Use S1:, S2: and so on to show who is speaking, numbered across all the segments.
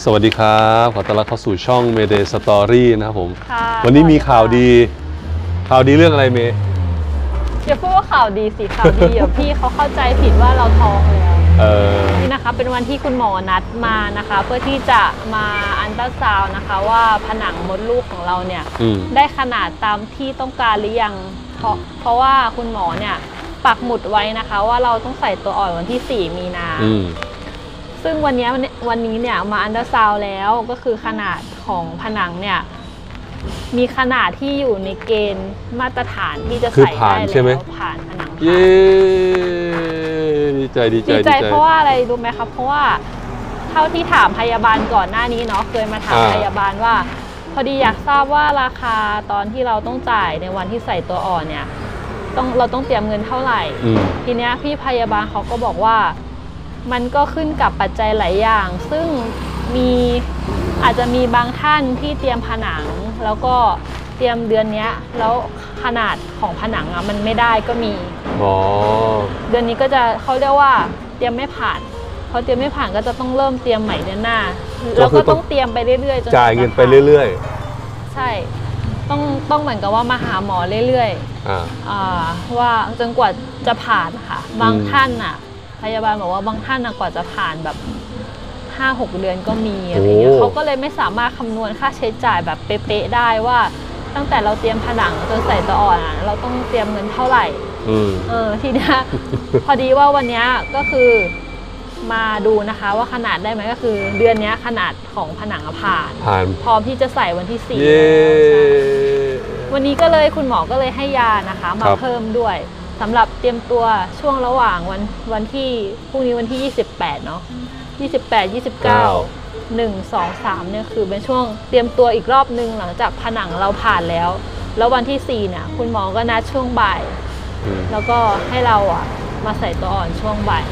S1: สวัสดีครับขอต้อนรับเข้าสู่ช่อง Mayday Story นะครับผม
S2: วั
S1: นนี้มีข่าวดีเรื่องอะไรเมย์
S2: อย่าพูดว่าข่าวดีสิข่าวดีเดี๋ยวพี่เขาเข้าใจผิดว่าเราท้องแล้วนี่นะคะเป็นวันที่คุณหมอนัดมานะคะเพื่อที่จะมาอัลตราซาวน์นะคะว่าผนังมดลูกของเราเนี่ยได้ขนาดตามที่ต้องการหรือยังเพราะว่าคุณหมอเนี่ยปักหมุดไว้นะคะว่าเราต้องใส่ตัวอ่อนวันที่4 มีนาซึ่งวันนี้เนี่ยมาอัลตราซาวน์แล้วก็คือขนาดของผนังเนี่ยมีขนาดที่อยู่ในเกณฑ์มาตรฐานที่จะใส่ได้แล้วผ่านผนังผ่าน
S1: ดีใจ
S2: เพราะว่าอะไรรู้ไหมครับเพราะว่าเท่าที่ถามพยาบาลก่อนหน้านี้เนาะเคยมาถามพยาบาลว่าพอดีอยากทราบว่าราคาตอนที่เราต้องจ่ายในวันที่ใส่ตัวอ่อนเนี่ยเราต้องเตรียมเงินเท่าไหร่ทีเนี้ยพี่พยาบาลเขาก็บอกว่ามันก็ขึ้นกับปัจจัยหลายอย่างซึ่งอาจจะมีบางท่านที่เตรียมผนังแล้วก็เตรียมเดือนนี้แล้วขนาดของผนังมันไม่ได้ก็มีเดือนนี้ก็จะเขาเรียกว่าเตรียมไม่ผ่านเพราะเตรียมไม่ผ่านก็จะต้องเริ่มเตรียมใหม่เดือนหน้าแล้วก็ต้องเตรียมไปเรื่อยๆจน
S1: จ่ายเงินไปเรื่อย
S2: ๆใช่ต้องเหมือนกับว่ามาหาหมอเรื่อยๆว่าจนกว่าจะผ่านค่ะบางท่านพยาบาลบอกว่าบางท่านกว่าจะผ่านแบบ5-6 เดือนก็มีอะไรเงี้ยเขาก็เลยไม่สามารถคำนวณค่าใช้จ่ายแบบเป๊ะๆได้ว่าตั้งแต่เราเตรียมผนังจนใส่ตัวอ่อนเราต้องเตรียมเงินเท่าไหร่ทีนี้พอดีว่าวันนี้ก็คือมาดูนะคะว่าขนาดได้ไหมก็คือเดือนนี้ขนาดของผนังผ่านพร้อมที่จะใส่วันที่4แล้ววันนี้ก็เลยคุณหมอก็เลยให้ยานะคะมาเพิ่มด้วยสำหรับเตรียมตัวช่วงระหว่างวันที่พรุ่งนี้วันที่28เนาะ28 29 1 2 3เนี่ยคือเป็นช่วงเตรียมตัวอีกรอบนึงหลังจากผนังเราผ่านแล้ววันที่4เนี่ยคุณหมอก็นัดช่วงบ่ายแล้วก็ให้เรามาใส่ตัวอ่อนช่วงบ่าย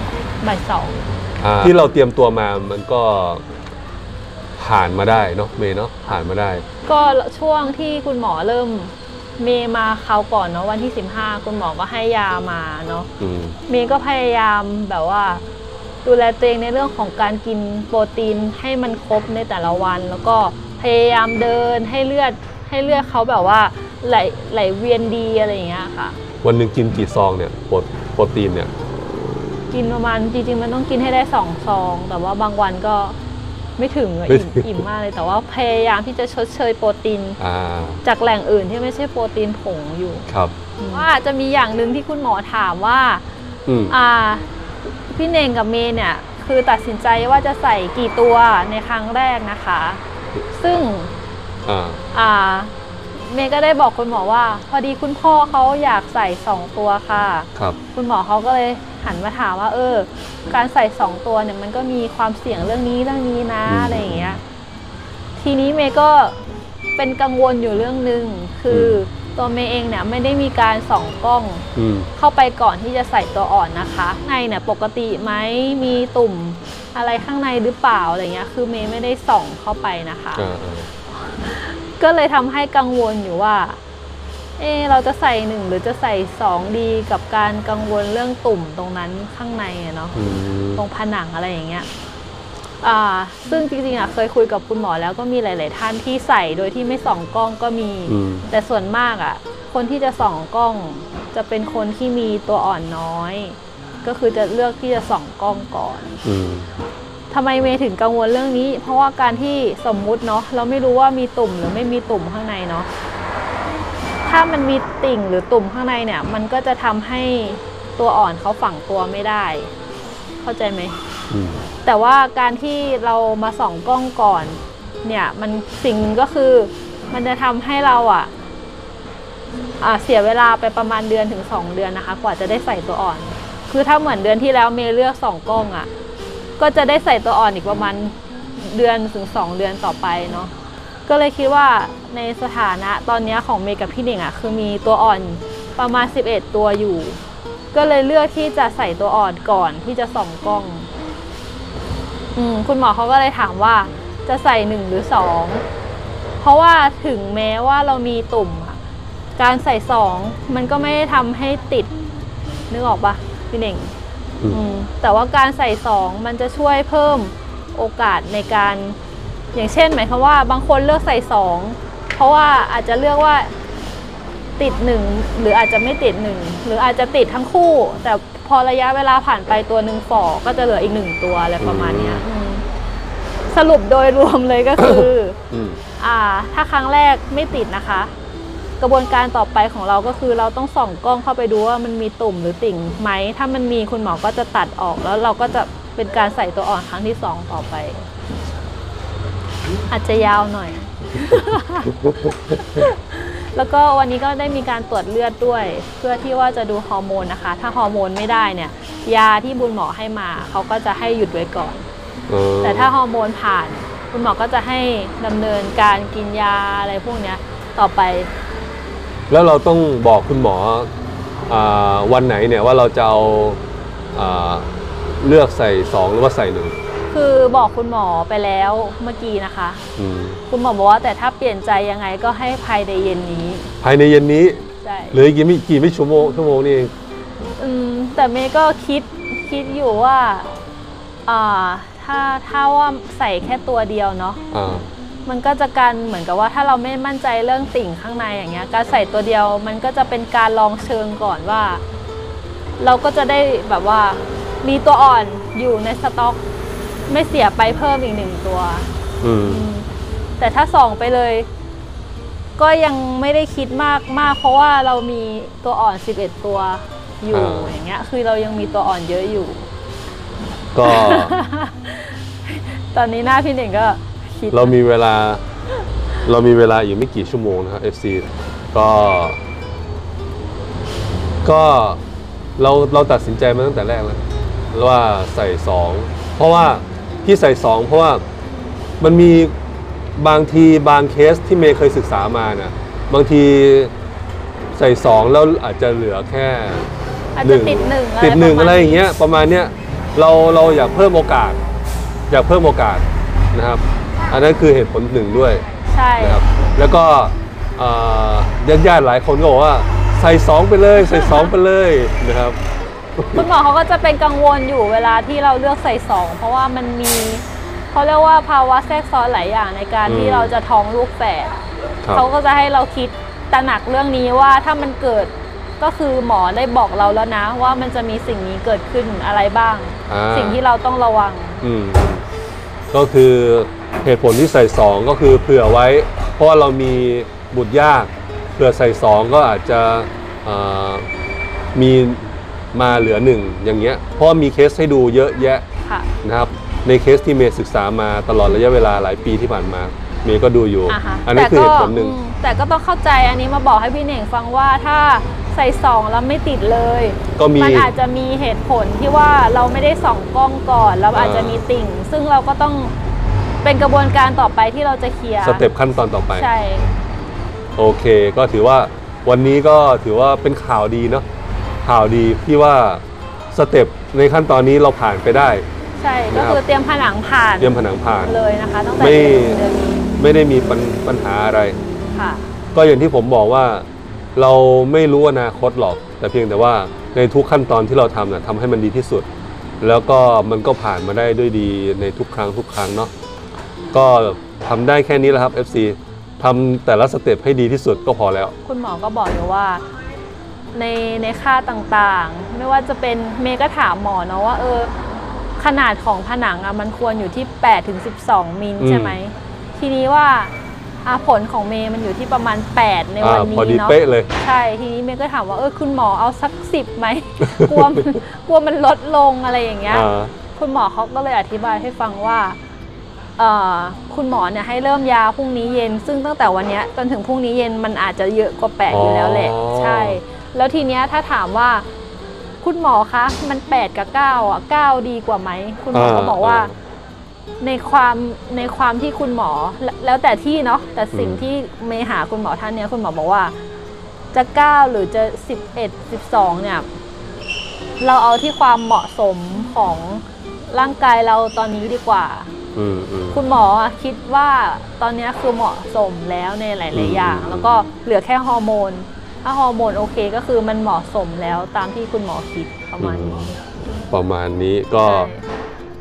S2: 2
S1: ที่เราเตรียมตัวมามันก็ผ่านมาได้เนาะเมย์เนาะผ่านมาได้
S2: ก็ช่วงที่คุณหมอเริ่มเมย์มาเขาก่อนเนาะวันที่15คุณหมอก็ให้ยามาเนาะเมย์ก็พยายามแบบว่าดูแลตัวเองในเรื่องของการกินโปรตีนให้มันครบในแต่ละวันแล้วก็พยายามเดินให้เลือดเขาแบบว่าไหลเวียนดีอะไรอย่างเงี้ยค่ะ
S1: วันหนึ่งกินกี่ซองเนี่ยโปรตีนเนี่ย
S2: กินประมาณจริงๆมันต้องกินให้ได้2 ซองแต่ว่าบางวันก็ไม่ถึงอิ่มมากเลยแต่ว่าพยายามที่จะชดเชยโปรตีนจากแหล่งอื่นที่ไม่ใช่โปรตีนผงอยู่
S1: ครับ
S2: ว่าจะมีอย่างหนึ่งที่คุณหมอถามว่าพี่เน่งกับเมย์เนี่ยคือตัดสินใจว่าจะใส่กี่ตัวในครั้งแรกนะคะซึ่งเมย์ก็ได้บอกคุณหมอว่าพอดีคุณพ่อเขาอยากใส่2 ตัวค่ะ
S1: ครับ
S2: คุณหมอเขาก็เลยหันมาถามว่าการใส่2 ตัวเนี่ยมันก็มีความเสี่ยงเรื่องนี้นะอะไรอย่างเงี้ยทีนี้เมย์ก็เป็นกังวลอยู่เรื่องนึงคือตัวเมย์เองเนี่ยไม่ได้มีการส่องกล้องเข้าไปก่อนที่จะใส่ตัวอ่อนนะคะในเนี่ยปกติไหมมีตุ่มอะไรข้างในหรือเปล่าอะไรเงี้ยคือเมย์ไม่ได้ส่องเข้าไปนะคะก็เลยทำให้กังวลอยู่ว่าเราจะใส่1หรือจะใส่2ดีกับการกังวลเรื่องตุ่มตรงนั้นข้างในเนาะตรงผนังอะไรอย่างเงี้ยซึ่งจริงๆเคยคุยกับคุณหมอแล้วก็มีหลายๆท่านที่ใส่โดยที่ไม่ส่องกล้องก็มีแต่ส่วนมากคนที่จะส่องกล้องจะเป็นคนที่มีตัวอ่อนน้อยก็คือจะเลือกที่จะส่องกล้องก่อนทำไมเมย์ถึงกังวลเรื่องนี้เพราะว่าการที่สมมุติเนาะเราไม่รู้ว่ามีตุ่มหรือไม่มีตุ่มข้างในเนาะถ้ามันมีติ่งหรือตุ่มข้างในเนี่ยมันก็จะทำให้ตัวอ่อนเขาฝังตัวไม่ได้เข้าใจไหมแต่ว่าการที่เรามาส่องกล้องก่อนเนี่ยมันสิ่งก็คือมันจะทำให้เราเสียเวลาไปประมาณ1 เดือนถึง2 เดือนนะคะกว่าจะได้ใส่ตัวอ่อนคือถ้าเหมือนเดือนที่แล้วเมย์เลือกส่องกล้องก็จะได้ใส่ตัวอ่อนอีกประมาณ1 เดือนถึง2 เดือนต่อไปเนาะก็เลยคิดว่าในสถานะตอนนี้ของเมย์กับพี่เน่งคือมีตัวอ่อนประมาณ11 ตัวอยู่ก็เลยเลือกที่จะใส่ตัวอ่อนก่อนที่จะส่องกล้องคุณหมอเขาก็เลยถามว่าจะใส่1หรือ2เพราะว่าถึงแม้ว่าเรามีตุ่มการใส่2มันก็ไม่ได้ทำให้ติดนึกออกปะพี่เน่งแต่ว่าการใส่2มันจะช่วยเพิ่มโอกาสในการอย่างเช่นหมายความว่าบางคนเลือกใส่2เพราะว่าอาจจะเลือกว่าติด1หรืออาจจะไม่ติด1หรืออาจจะติดทั้งคู่ แต่พอระยะเวลาผ่านไปตัวหนึ่งฝ่อก็จะเหลืออีก1ตัวอะไรประมาณเนี้ยสรุปโดยรวมเลยก็คือถ้าครั้งแรกไม่ติดนะคะ กระบวนการต่อไปของเราก็คือเราต้องส่องกล้องเข้าไปดูว่ามันมีตุ่มหรือติ่งไหมถ้ามันมีคุณหมอก็จะตัดออกแล้วเราก็จะเป็นการใส่ตัวอ่อนครั้งที่2ต่อไปอาจจะยาวหน่อย แล้วก็วันนี้ก็ได้มีการตรวจเลือดด้วยเพื่อที่ว่าจะดูฮอร์โมนนะคะถ้าฮอร์โมนไม่ได้เนี่ยยาที่บุญหมอให้มาเขาก็จะให้หยุดไว้ก่อนแต่ถ้าฮอร์โมนผ่านคุณหมอก็จะให้ดำเนินการกินยาอะไรพวกนี้ต่อไป
S1: แล้วเราต้องบอกคุณหมอวันไหนเนี่ยว่าเราจะเอาเลือกใส่2หรือว่าใส่1
S2: คือบอกคุณหมอไปแล้วเมื่อกี้นะคะคุณหมอบอกว่าแต่ถ้าเปลี่ยนใจยังไงก็ให้ภายในเย็นนี้
S1: ภายในเย็นนี้
S2: ใช่
S1: หรือกี่ไม่ชั่วโมงนี่เอง
S2: แต่เมย์ก็คิดอยู่ว่าถ้าว่าใส่แค่ตัวเดียวเนาะมันก็จะการเหมือนกับว่าถ้าเราไม่มั่นใจเรื่องติ่งข้างในอย่างเงี้ยการใส่ตัวเดียวมันก็จะเป็นการลองเชิงก่อนว่าเราก็จะได้แบบว่ามีตัวอ่อนอยู่ในสต็อกไม่เสียไปเพิ่มอีก1ตัวแต่ถ้าส่องไปเลยก็ยังไม่ได้คิดมากเพราะว่าเรามีตัวอ่อน11ตัวอยู่อย่างเงี้ยคือเรายังมีตัวอ่อนเยอะอยู่
S1: ก็
S2: ตอนนี้หน้าพี่เน่งก็
S1: เรามีเวลาอีกไม่กี่ชั่วโมงนะครับ FC ก็เราตัดสินใจมาตั้งแต่แรกแล้วว่าใส่2เพราะว่าที่ใส่2เพราะว่ามันมีบางเคสที่เมย์เคยศึกษามาเนี่ยบางทีใส่2แล้วอาจจะเหลือแค่
S2: ติด1
S1: อะไรอย่างเงี้ยประมาณเนี้ยเราอยากเพิ่มโอกาสนะครับอันนั้นคือเหตุผลหนึ่งด้วย
S2: ใช่
S1: นะครับแล้วก็ญาติหลายคนก็บอกว่าใส่2ไปเลยนะครับ
S2: คุณหมอเขาก็จะเป็นกังวลอยู่เวลาที่เราเลือกใส่2เพราะว่ามันมีเขาเรียกว่าภาวะแทรกซ้อนหลายอย่างในการที่เราจะท้องลูกแฝดเขาก็จะให้เราคิดตระหนักเรื่องนี้ว่าถ้ามันเกิดก็คือหมอได้บอกเราแล้วนะว่ามันจะมีสิ่งนี้เกิดขึ้นอะไรบ้างสิ่งที่เราต้องระวัง
S1: ก็คือเหตุผลที่ใส่2ก็คือเผื่อไว้เพราะว่าเรามีบุตรยากเผื่อใส่2ก็อาจจะมีมาเหลือ1อย่างเงี้ยเพราะมีเคสให้ดูเยอะแยะนะครับในเคสที่เมย์ศึกษามาตลอดระยะเวลาหลายปีที่ผ่านมาเมย์ก็ดูอยู่อันนี้คือเหตุผลหนึ่ง
S2: แต่ก็ต้องเข้าใจอันนี้มาบอกให้พี่เน่งฟังว่าถ้าใส่2แล้วไม่ติดเลยมันอาจจะมีเหตุผลที่ว่าเราไม่ได้ส่องกล้องก่อนแล้วอาจจะมีติ่งซึ่งเราก็ต้องเป็นกระบวนการต่อไปที่เราจะเคลียร์
S1: สเต็ปขั้นตอนต่อไป
S2: ใช่
S1: โอเคก็ถือว่าวันนี้ก็ถือว่าเป็นข่าวดีเนาะข่าวดีที่ว่าสเต็ปในขั้นตอนนี้เราผ่านไปได้
S2: ใช่ก็คือเตรียมผนังผ่านเลยนะคะตั้งแต่เดือนนี้
S1: ไม่ได้มีปัญหาอะไร
S2: ค่ะ
S1: ก็อย่างที่ผมบอกว่าเราไม่รู้อนาคตหรอกแต่เพียงแต่ว่าในทุกขั้นตอนที่เราทำทำให้มันดีที่สุดแล้วก็มันก็ผ่านมาได้ด้วยดีในทุกครั้งเนาะก็ทำได้แค่นี้แหละครับ FC ทำแต่ละสเต็ปให้ดีที่สุดก็พอแล้ว
S2: คุณหมอก็บอกอยู่ว่าในค่าต่างๆไม่ว่าจะเป็นเมย์ก็ถามหมอเนาะว่าขนาดของผนังมันควรอยู่ที่8 ถึง 12 มิลใช่ไหมทีนี้ว่าผลของเมย์มันอยู่ที่ประมาณ8ในวันนี้เนาะใช่ทีนี้เมย์ก็ถามว่าคุณหมอเอาสัก10ไหมกลัวมันลดลงอะไรอย่างเงี้ยคุณหมอเขาก็เลยอธิบายให้ฟังว่าคุณหมอเนี่ยให้เริ่มยาพรุ่งนี้เย็นซึ่งตั้งแต่วันนี้จนถึงพรุ่งนี้เย็นมันอาจจะเยอะกว่า8อยู่แล้วแหละใช่แล้วทีเนี้ยถ้าถามว่าคุณหมอคะมัน8กับ9 9ดีกว่าไหมคุณหมอก็บอกว่าในความที่คุณหมอแล้วแต่ที่เนาะแต่สิ่งที่เมย์หาคุณหมอท่านเนี้ยคุณหมอบอกว่าจะ9หรือจะ11 12เนี่ยเราเอาที่ความเหมาะสมของร่างกายเราตอนนี้ดีกว่าคุณหมอคิดว่าตอนนี้คือเหมาะสมแล้วในหลายๆอย่างแล้วก็เหลือแค่ฮอร์โมนถ้าฮอร์โมนโอเคก็คือมันเหมาะสมแล้วตามที่คุณหมอคิดประมาณนี้
S1: ก็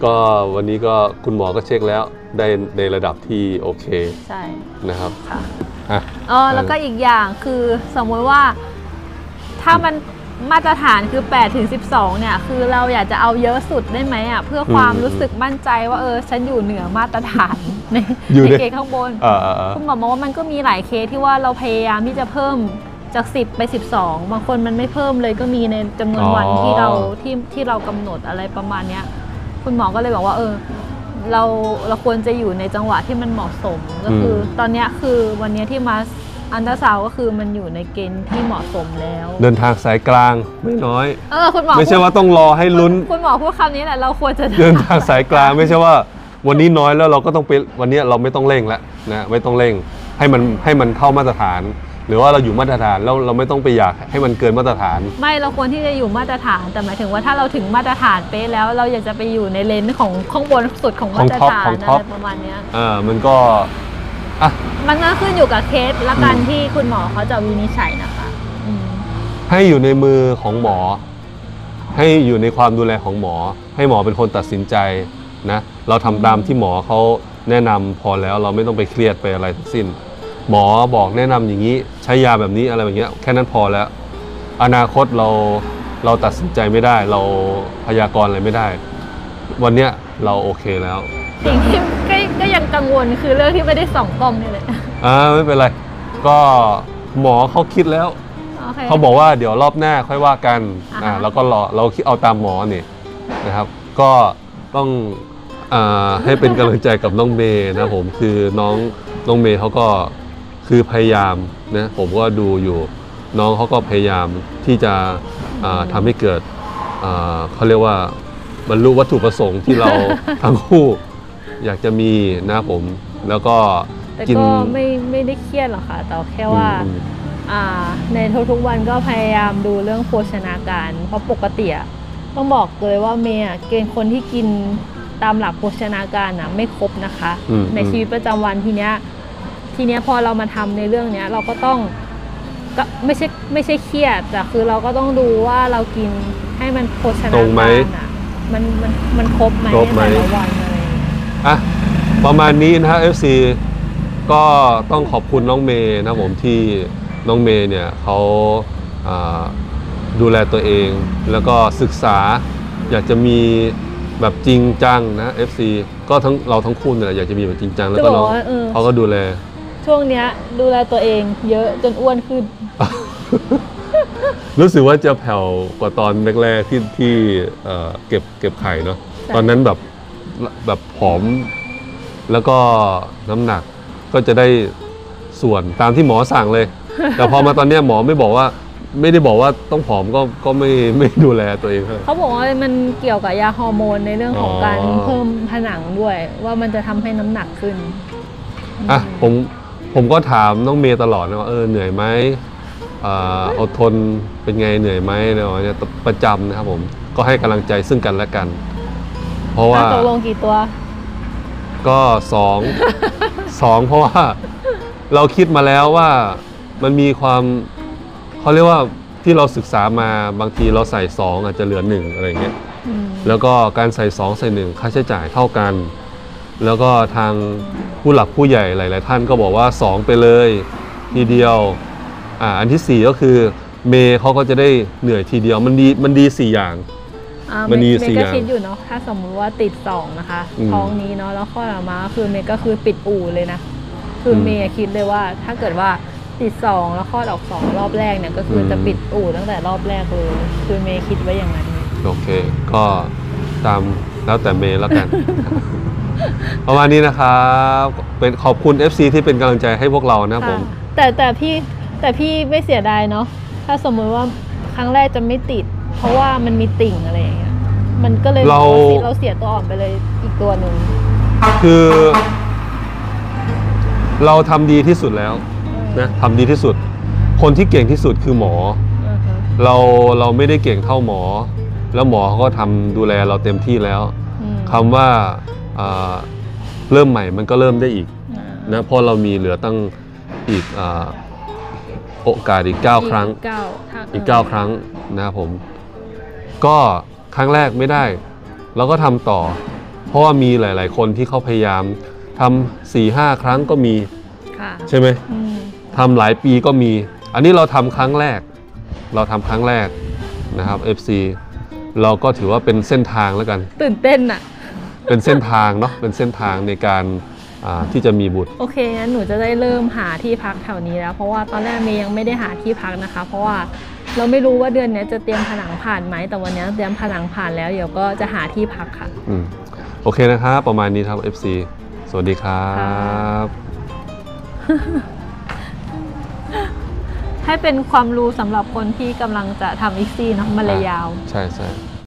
S1: ก็วันนี้ก็คุณหมอก็เช็คแล้วได้ในระดับที่โอเค
S2: ใช่
S1: นะครับ
S2: ค่ะ
S1: อ่ะ
S2: แล้วก็อีกอย่างคือสมมติว่าถ้ามันมาตรฐานคือ8 ถึง 12เนี่ยคือเราอยากจะเอาเยอะสุดได้ไหมอ่ะเพื่อความรู้สึกมั่นใจว่าฉันอยู่เหนือมาตรฐานในเคสข้างบนคุณหมอบอกว่ามันก็มีหลายเคสที่ว่าเราพยายามที่จะเพิ่มจาก10ไป12บางคนมันไม่เพิ่มเลยก็มีในจำนวนวันที่เรากำหนดอะไรประมาณเนี้ยคุณหมอก็เลยบอกว่าเราควรจะอยู่ในจังหวะที่มันเหมาะสมก็คือตอนนี้คือวันนี้ที่มาอันตราซาวก็คือมันอยู่ในเกณฑ์ที่เหมาะสมแล้ว
S1: เดินทางสายกลางไม่น้อย
S2: คุณหมอ
S1: ไม่ใช่ว่าต้องรอให้ลุ้น
S2: คุณหมอพูดคำนี้แหละเราควรจะ
S1: เดินทางสายกลางไม่ใช่ว่าวันนี้น้อยแล้วเราก็ต้องไปวันนี้เราไม่ต้องเร่งแล้วนะไม่ต้องเร่งให้มันเข้ามาตรฐานหรือว่าเราอยู่มาตรฐานแล้วเราไม่ต้องไปอยากให้มันเกินมาตรฐาน
S2: ไม่เราควรที่จะอยู่มาตรฐานแต่หมายถึงว่าถ้าเราถึงมาตรฐานเป๊ะแล้วเราอยากจะไปอยู่ในเลนของข้างบนสุดของมาตรฐานอะไรประมาณนี้
S1: มันก็
S2: มันก็ขึ้นอยู่กับเคสและการที่คุณหมอเขาจะวินิจฉัยนะคะ
S1: ให้อยู่ในมือของหมอให้อยู่ในความดูแลของหมอให้หมอเป็นคนตัดสินใจนะเราทำตามที่หมอเขาแนะนำพอแล้วเราไม่ต้องไปเครียดไปอะไรทั้งสิ้นหมอบอกแนะนำอย่างนี้ใช้ยาแบบนี้อะไรแบบนี้แค่นั้นพอแล้วอนาคตเราตัดสินใจไม่ได้เราพยากรณ์อะไรไม่ได้วันเนี้ยเราโอเคแล้ว
S2: สิ่งที่ก็ยังกังวลคือเรื่องที่ไม่ได้ส่องกล้องนี่แหละ
S1: ไม่เป็นไรก็หมอเขาคิดแล้วเขาบอกว่าเดี๋ยวรอบหน้าค่อยว่ากันแล้วก็เราคิดเอาตามหมอนี่นะครับก็ต้องให้เป็นกำลังใจกับน้องเมย์นะผมคือน้องเมย์เขาก็คือพยายามนะผมก็ดูอยู่น้องเขาก็พยายามที่จะทำให้เกิดเขาเรียกว่าบรรลุวัตถุประสงค์ที่เราทั้งคู่อยากจะมีนะผมแล้วก็
S2: แต่ก็ไม่ได้เครียดหรอกค่ะแต่แค่ว่าในทุกๆวันก็พยายามดูเรื่องโภชนาการเพราะปกติต้องบอกเลยว่าเมย์เกณฑ์คนที่กินตามหลักโภชนาการไม่ครบนะคะในชีวิตประจำวันทีเนี้ยพอเรามาทำในเรื่องนี้เราก็ต้องก็ไม่ใช่เครียดแต่คือเราก็ต้องดูว่าเรากินให้มันโภชนาการมันครบไหมในแต่ละวันอะไร
S1: ประมาณนี้นะฮะ FC ก็ต้องขอบคุณน้องเมย์นะผมที่น้องเมย์เนี่ยเขาดูแลตัวเองแล้วก็ศึกษาอยากจะมีแบบจริงจังนะ FC ก็เราทั้งคู่เนี่ยอยากจะมีแบบจริงจังแล้วก็น้องเขาก็ดูแล
S2: ช่วงเนี้ยดูแลตัวเองเยอะจนอ้วนขึ้น
S1: รู้สึกว่าจะแผ่วกว่าตอนแรกๆที่เก็บไข่เนาะตอนนั้นแบบผอมแล้วก็น้ำหนักก็จะได้ส่วนตามที่หมอสั่งเลย แต่พอมาตอนนี้หมอไม่ได้บอกว่าต้องผอมก็ไม่ดูแลตัวเอง
S2: เขาบอกว่ามันเกี่ยวกับยาฮอร์โมนในเรื่องของการเพิ่มผนังด้วยว่ามันจะทำให้น้ำหนักขึ้น
S1: ผมก็ถามน้องเมย์ตลอดนะว่าเหนื่อยไหมอดทนเป็นไงเหนื่อยไหมเนี่ยประจำนะครับผมก็ให้กำลังใจซึ่งกันและกันเพราะว่า
S2: ตกลงกี่ตัว
S1: ก็2เพราะว่าเราคิดมาแล้วว่ามันมีความเขาเรียกว่าที่เราศึกษามาบางทีเราใส่2อาจจะเหลือ1อะไรเงี้ยแล้วก็การใส่2ใส่1ค่าใช้จ่ายเท่ากันแล้วก็ทางผู้หลักผู้ใหญ่หลายๆท่านก็บอกว่า2ไปเลยทีเดียวอันที่4ก็คือเมย์เขาก็จะได้เหนื่อยทีเดียวมันดี4อย่าง
S2: มันดี4อย่างเมย์ก็คิดอยู่เนาะถ้าสมมุติว่าติด2นะคะท้องนี้เนาะแล้วข้อต่อมาคือเมย์ก็คือปิดอู่เลยนะคือเมย์คิดเลยว่าถ้าเกิดว่าติด2แล้วคลอดออก2รอบแรกเนี่ยก็คือจะปิดอู่ตั้งแต่รอบแรกเลยคือเมย์คิดไว้อย่างนั้น
S1: โอเคก็ตามแล้วแต่เมย์แล้วกัน ประมาณนี้นะครับเป็นขอบคุณ FC ที่เป็นกำลังใจให้พวกเรานะผม
S2: แต่พี่ไม่เสียดายเนาะถ้าสมมติว่าครั้งแรกจะไม่ติดเพราะว่ามันมีติ่งอะไรอย่างเงี้ยมันก็เลยเราเสียตัวอ่อนไปเลยอีกตัวหนึ่ง
S1: คือเราทำดีที่สุดแล้วนะทำดีที่สุดคนที่เก่งที่สุดคือหมอเราไม่ได้เก่งเท่าหมอแล้วหมอเขาก็ทำดูแลเราเต็มที่แล้วคำว่าเริ่มใหม่มันก็เริ่มได้อีกนะเพราะเรามีเหลือตั้งอีกโอกาสอีก9ครั้งอีก9ครั้งนะครับผมก็ครั้งแรกไม่ได้เราก็ทำต่อเพราะว่ามีหลาย ๆ คนที่เขาพยายามทำ4-5 ครั้งก็มี
S2: ค่ะ
S1: ใช่ไหม
S2: อืม
S1: ทำหลายปีก็มี อันนี้เราทำครั้งแรกนะครับ FC เราก็ถือว่าเป็นเส้นทางแล้วกัน
S2: ตื่นเต้นอะ
S1: เป็นเส้นทางเนาะเป็นเส้นทางในการที่จะมีบุตร
S2: โอเคงั้นหนูจะได้เริ่มหาที่พักแถวนี้แล้ว เพราะว่าตอนแรกเมย์ยังไม่ได้หาที่พักนะคะ เพราะว่าเราไม่รู้ว่าเดือนนี้จะเตรียมผนังผ่านไหมแต่วันนี้เตรียมผนังผ่านแล้วเดี๋ยวก็จะหาที่พักค่ะ
S1: โอเคนะครับประมาณนี้ครับ FC สวัสดีครับ
S2: ให้เป็นความรู้สำหรับคนที่กำลังจะทำอีกซี่เนาะมันเลยยาว
S1: ใช่